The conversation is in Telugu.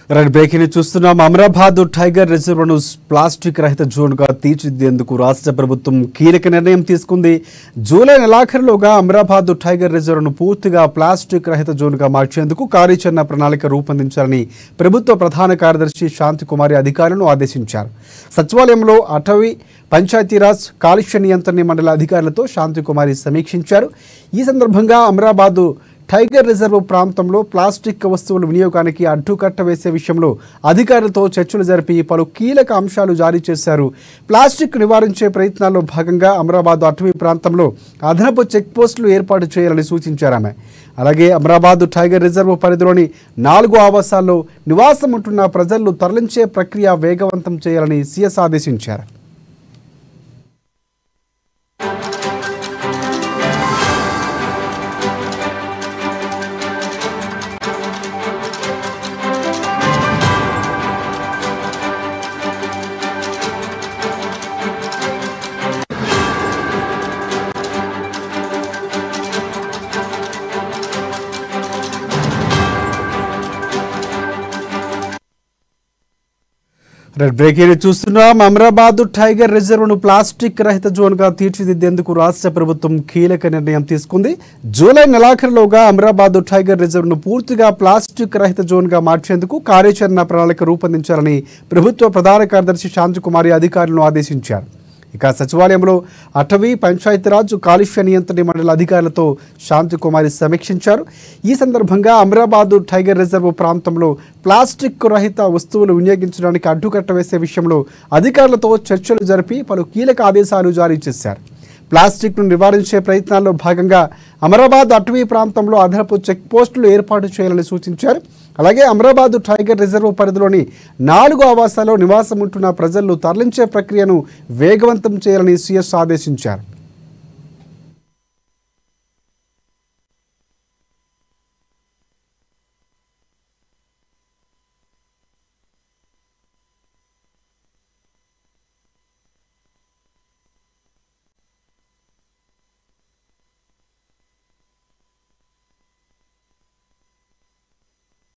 రెడ్ బ్రేకింగ్ చూస్తున్నాం. అమరాబాద్ టైగర్ రిజర్వ్ను ప్లాస్టిక్ రహిత జోన్గా తీర్చిదిద్దేందుకు రాష్ట్ర ప్రభుత్వం కీలక నిర్ణయం తీసుకుంది. జూలై నెలాఖరులోగా అమరాబాద్ టైగర్ రిజర్వ్ను పూర్తిగా ప్లాస్టిక్ రహిత జోన్గా మార్చేందుకు కార్యాచరణ ప్రణాళిక రూపొందించాలని ప్రభుత్వ ప్రధాన కార్యదర్శి శాంతికుమారి అధికారులను ఆదేశించారు. సచివాలయంలో అటవీ, పంచాయతీరాజ్, కాలుష్య నియంత్రణ మండలి అధికారులతో శాంతికుమారి సమీక్షించారు. ఈ సందర్భంగా అమరాబాద్ టైగర్ రిజర్వ్ ప్రాంతంలో ప్లాస్టిక్ వస్తువుల వినియోగానికి అడ్డుకట్ట వేసే విషయంలో అధికారులతో చర్చలు జరిపి పలు కీలక అంశాలు జారీ చేశారు. ప్లాస్టిక్ నివారించే ప్రయత్నాల్లో భాగంగా అమరాబాద్ అటవీ ప్రాంతంలో అదనపు చెక్ పోస్టులు ఏర్పాటు చేయాలని సూచించారు ఆమె. అలాగే అమరాబాద్ టైగర్ రిజర్వ్ పరిధిలోని 4 ఆవాసాల్లో నివాసం ఉంటున్న ప్రజలను తరలించే ప్రక్రియ వేగవంతం చేయాలని సీఎస్ ఆదేశించారు. రెడ్ బ్రేకింగ్ చూస్తున్నాం. అమరాబాద్ టైగర్ రిజర్వ్ను ప్లాస్టిక్ రహిత జోన్గా తీర్చిదిద్దేందుకు రాష్ట్ర ప్రభుత్వం కీలక నిర్ణయం తీసుకుంది. జూలై నెలాఖరులోగా అమరాబాద్ టైగర్ రిజర్వ్ను పూర్తిగా ప్లాస్టిక్ రహిత జోన్గా మార్చేందుకు కార్యాచరణ ప్రణాళిక రూపొందించాలని ప్రభుత్వ ప్రధాన కార్యదర్శి శాంతికుమారి అధికారులను ఆదేశించారు. ఇక సచివాలయంలో అటవీ, పంచాయతీరాజ్, కాలుష్య నియంత్రణ మండలి అధికారులతో శాంతికుమారి సమీక్షించారు. ఈ సందర్భంగా అమరాబాద్ టైగర్ రిజర్వ్ ప్రాంతంలో ప్లాస్టిక్ రహిత వస్తువులు వినియోగించడానికి అడ్డుకట్ట వేసే విషయంలో అధికారులతో చర్చలు జరిపి పలు కీలక ఆదేశాలు జారీ చేశారు. ప్లాస్టిక్ను నివారించే ప్రయత్నాల్లో భాగంగా అమరాబాద్ అటవీ ప్రాంతంలో అదనపు చెక్ పోస్టులు ఏర్పాటు చేయాలని సూచించారు. అలాగే అమరాబాద్ టైగర్ రిజర్వ్ పరిధిలోని 4 ఆవాసాల్లో నివాసం ఉంటున్న ప్రజలను తరలించే ప్రక్రియను వేగవంతం చేయాలని సీఎస్ ఆదేశించారు.